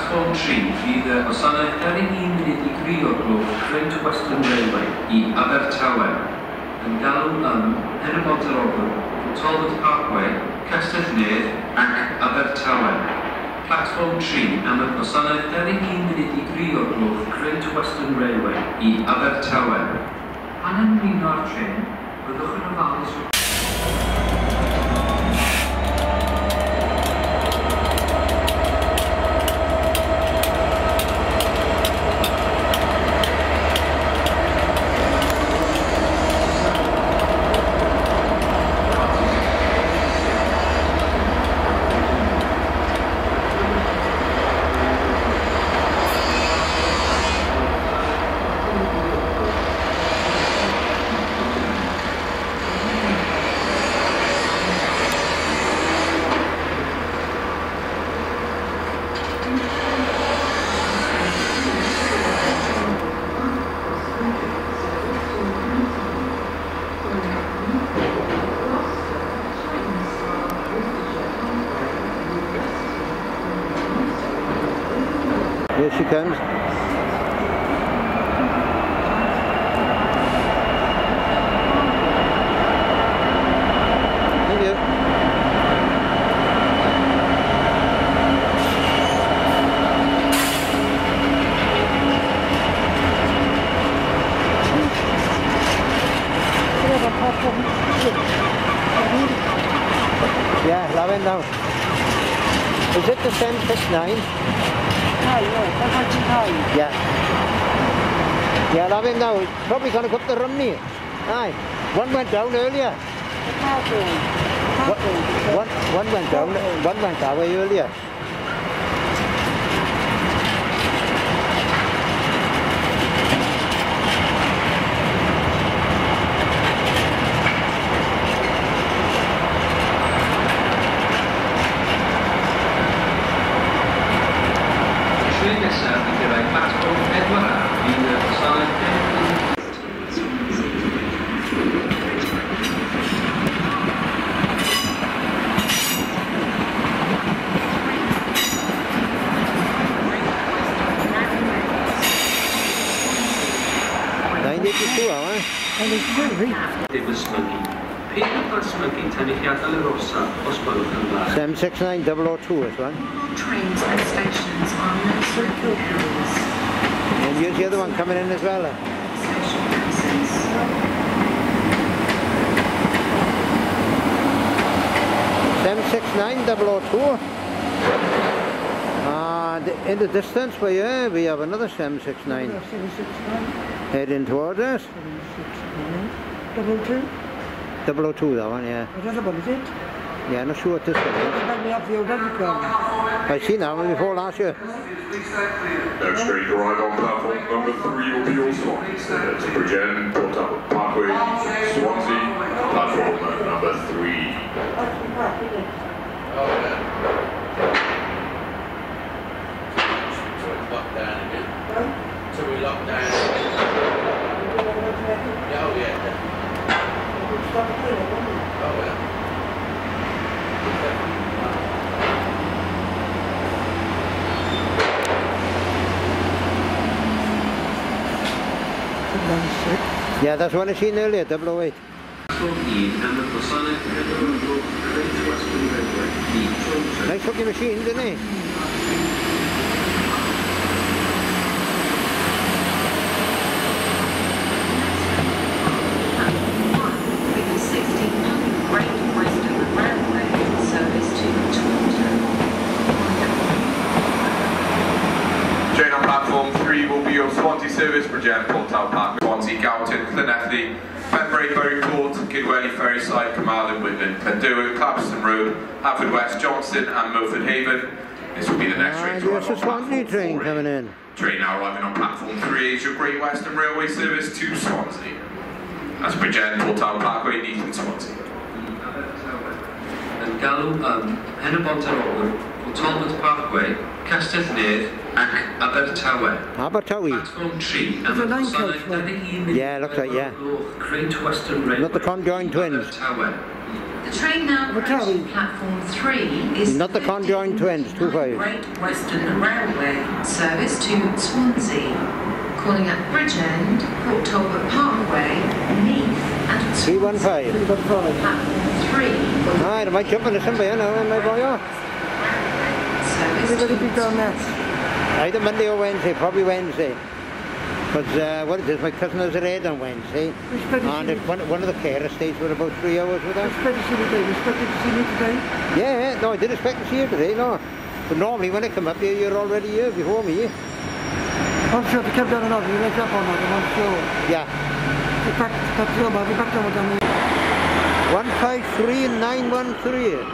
Platform 3 fydd y gwasanaeth 21 munud I 3 o'r gloch Great Western Railway I Abertawe yn galw Pen y Bontarogwr, Talbot Parkway, Castell Nedd ac Abertawe. Platform 3 am y gwasanaeth 21 munud I 3 o'r gloch Great Western Railway I Abertawe. Pan yn ymuno â'r tren, byddwch yn ofalus Here she comes. Thank you. Yeah, that went down. Is it the 769's? Yeah. Yeah, that went down. Probably going to cut the rumney. Aye. One went down earlier. One went down. One went that way earlier. It was smoky. People smoky, Tanifiata La Rosa, Osbolo and 769 002 is one. Trains and stations are no smoking areas. And here's the other one coming in as well. Station access. 769 002. In the distance we have another 769 heading towards us. 002? 002, that one, yeah. I don't know what is it? Yeah, not sure what this one is. I've seen that one before last year. Next train to arrive on platform number 3 will be your slot. To Bridgend, Talbot Parkway, Swansea, platform number 3. Lock down again. So we lock down again. Yeah, oh yeah, definitely. Oh yeah. Yeah, that's one I seen earlier, 008. Nice looking machine, isn't it? Train on platform 3 will be your Swansea service, Bridgend, Talbot Parkway, Swansea, Gowton, Llanelli, Penbrae, Bury Court, Kidwelly, Ferryside, Carmarthen, Whitland, Penderwen, Clapston Road, Haverford Johnston and Milford Haven. This will be the next train to arrive on Swansea train coming in. Train now arriving on platform 3 is your Great Western Railway service to Swansea. That's Bridgend, Talbot Parkway, Neath Swansea. Yn galw Pen y Bontarogwr, Talbot Parkway, Castell Nedd ac Abertawe. Abertawe. Platform 3 am y gwasanaeth 21 munud. Yeah, looks like, yeah. Great Western Railway. Not the conjoined twins. Abertawe. The train now approaching platform 3 is Not the conjoined twins, 2-5. Great Western Railway service to Swansea, calling at Bridgend, Port Talbot Parkway, Neath and 315. platform 3. Alright, I might jump into somebody, you know, my boy. Service to Either Monday or Wednesday, probably Wednesday. Because what it is, my cousin has a raid on Wednesday. And it's one of the carer stays for about 3 hours with us. Expect to see me today. You expected to see me today? Yeah, no, I did expect to see you today, no. But normally when I come up here, you're already here before me. I'm sure if you kept down and off, you wake up or not, I'm sure. Yeah. Get back to your body, back down with them. 153913.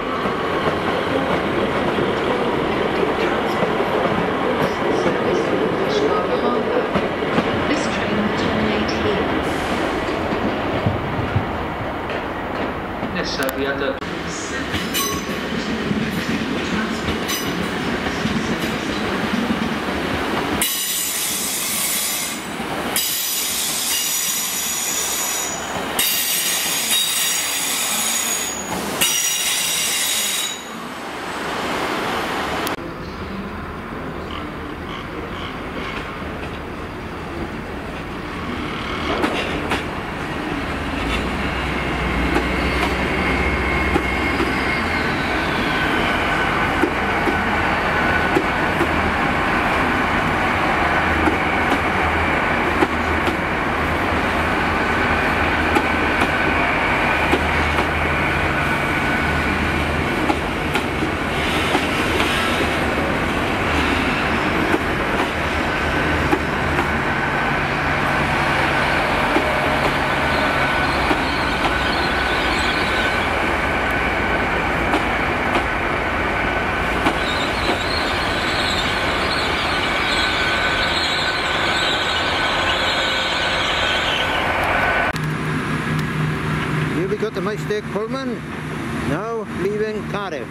This train will terminate here. Nesafiad Got the Mistake Pullman, now leaving Cardiff.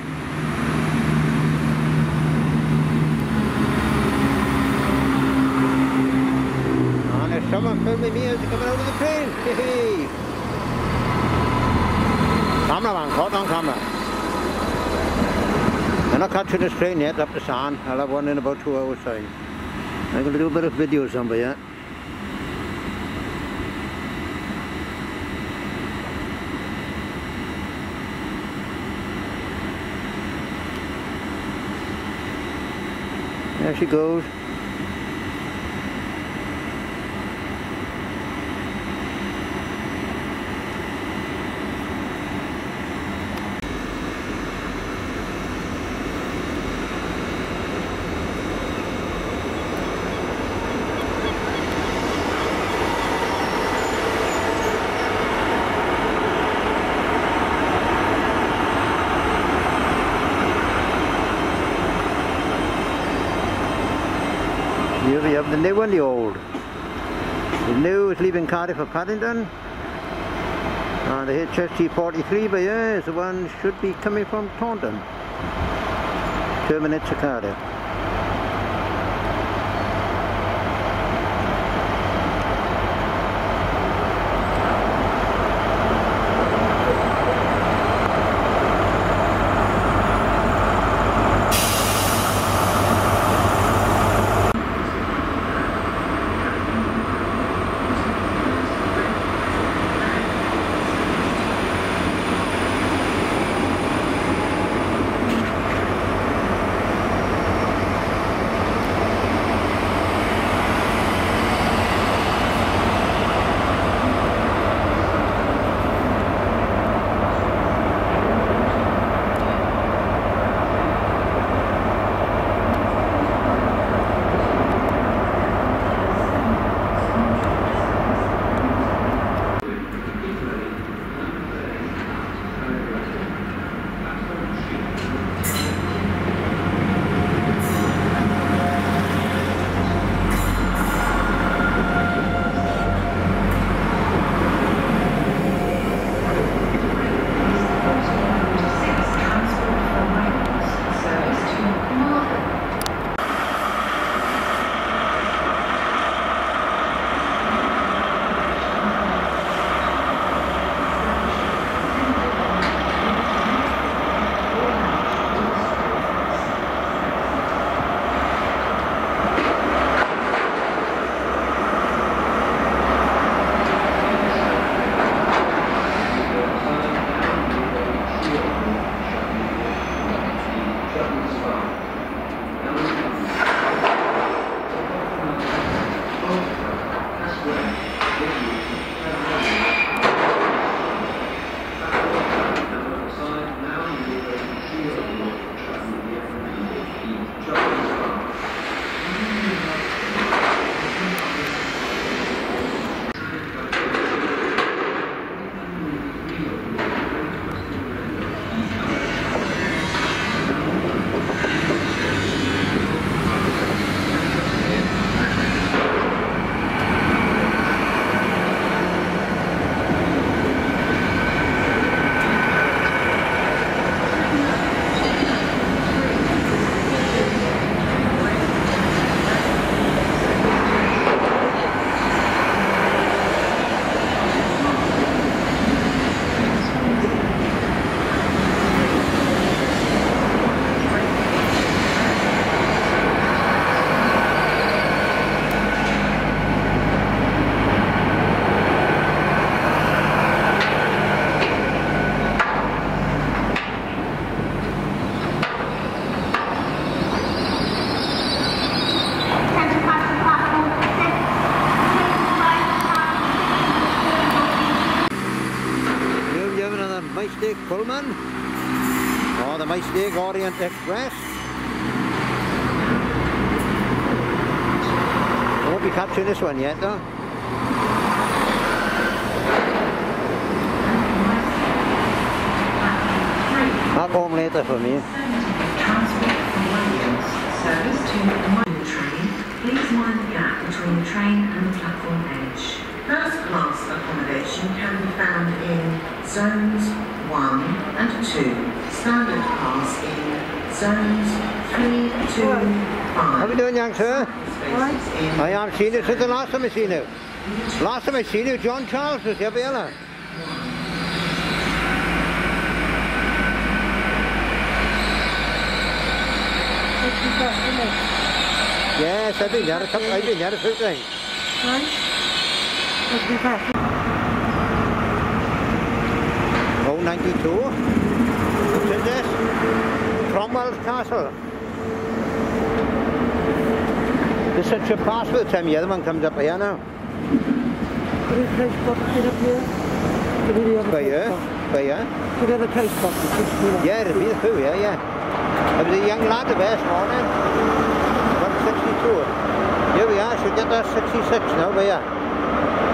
And there's someone filming me as they're coming out of the train. Hey. Cameraman, caught on camera. I'm not catching this train yet up to San. I'll have one in about 2 hours time. I'm going to do a bit of video somewhere, yeah. There she goes. Here we have the new and the old. The new is leaving Cardiff for Paddington. And the HST43 by here is the one should be coming from Taunton. Terminates to Cardiff. Pullman or the Mistake Orient Express. I won't be capturing this one yet though. Back home later for me. Service to the train. Please mind the gap between the train and the platform edge. First class accommodation can be found in zones 1 and 2. Standard class in zones 3 to 5. How are we doing, young sir? Spaces I haven't seen you since the last time I seen you. Last time I seen you, John Charles was here, Bella. Yes, I've been there a few times. Oh, 92. What's in this? Cromwell's Castle. There's such a pass for the time the other one comes up here now. By here? By here? Yeah, it'll be the few, yeah. There was a young lad there this morning. 162. Here we are, should get that 66 now, by here.